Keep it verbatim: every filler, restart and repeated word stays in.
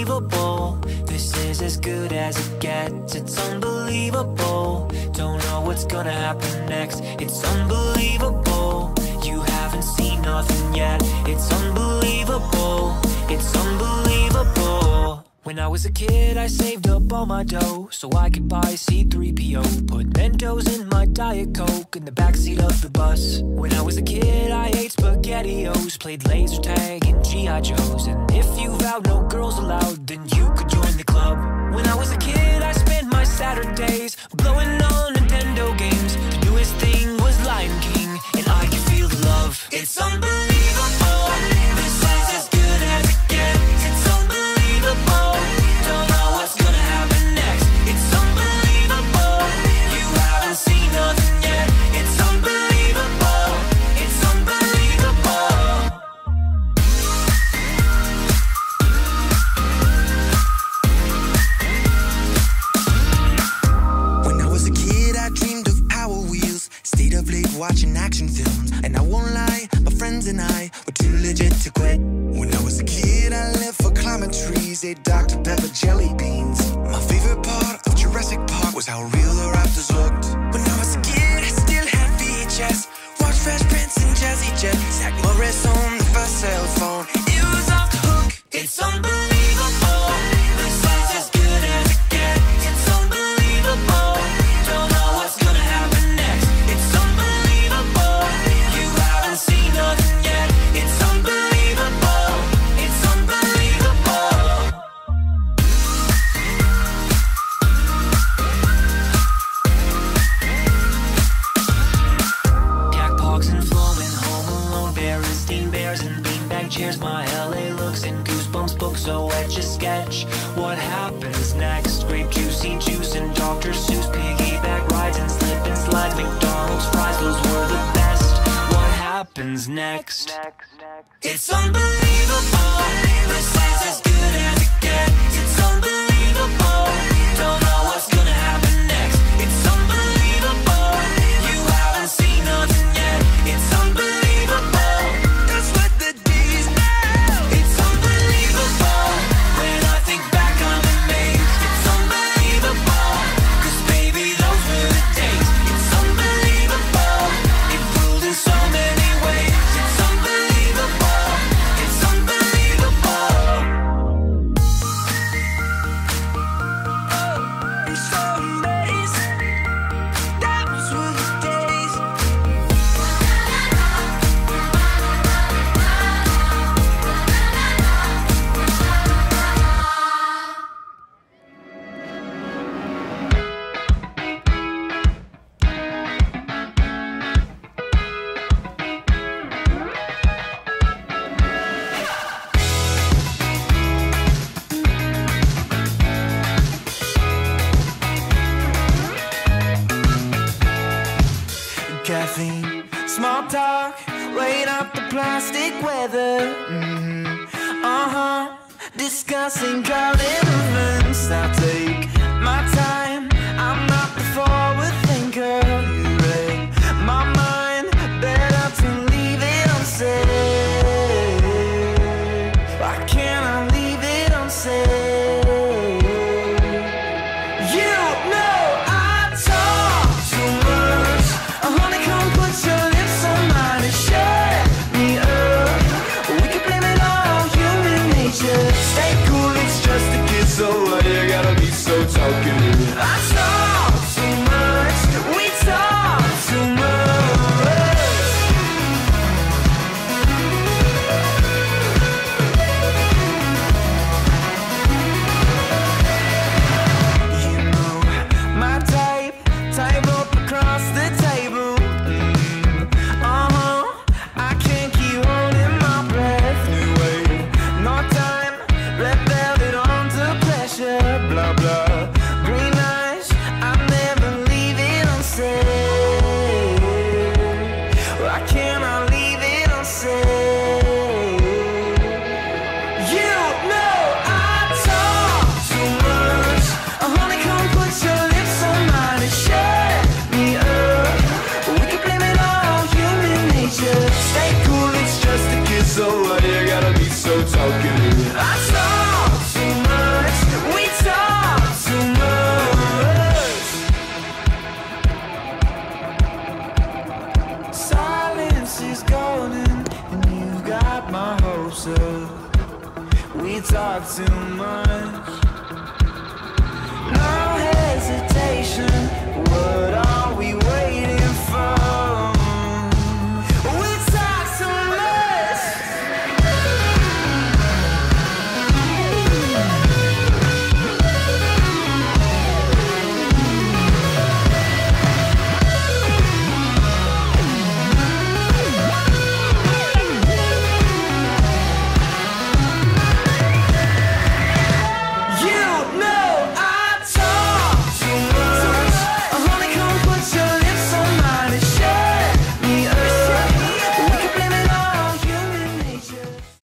unbelievable. This is as good as it gets. It's unbelievable. Don't know what's gonna happen next. It's unbelievable. You haven't seen nothing yet. It's unbelievable. It's unbelievable. When I was a kid, I saved up all my dough so I could buy C three P O. Put Mentos in my Diet Coke in the backseat of the bus. When I was a kid, I ate SpaghettiOs, played laser tag and G I Joes. And if you vowed no girls allowed, then you could join the club. When I was a kid, I spent my Saturdays blowing on Nintendo games. The newest thing was Lion King, and I could feel the love. It's unbelievable. This is as good as it gets. It's unbelievable. Don't know what's gonna happen next. It's unbelievable. You haven't seen nothing yet. It's unbelievable. It's unbelievable. When I was a kid, I dreamed of Power Wheels. Stayed up late watching action films. And I won't lie, my friends and I were too legit to quit. When I was a kid, I lived for climbing trees, ate Doctor Pepper jelly beans. My favorite part of Jurassic Park was how real the raptors looked. When I was a kid, I still had V H S. Watched Fresh Prince and Jazzy Jet. Zach Morris on the first cell phone. It was off the hook. It's unbelievable. This is as good as it gets. It's unbelievable. Don't know what's gonna happen next. It's unbelievable. You haven't seen nothing yet. It's unbelievable. It's unbelievable. Jackpox and flowing, Home Alone, Berenstein Bears and beanbag chairs. My L A looks and Goosebumps books, so etch a sketch. What happens next? Grape juicy juice and Doctor Seuss, piggyback rides and slip and slides. McDonald's fries, those were the best. What happens next? It's unbelievable. This is as good as it gets. It's unbelievable. Don't know what's gonna happen next. It's unbelievable. You haven't seen nothing yet. It's unbelievable. That's what the D's know. It's unbelievable. When I think back, I'm amazed. It's unbelievable. 'Cause baby, those were the days. It's unbelievable. It ruled in so many ways. It's unbelievable. It's unbelievable. I'm so amazed. That was were the days. Caffeine, small talk, weighing up the plastic weather. Mm-hmm. Uh-huh. Discussing drought and movements. Out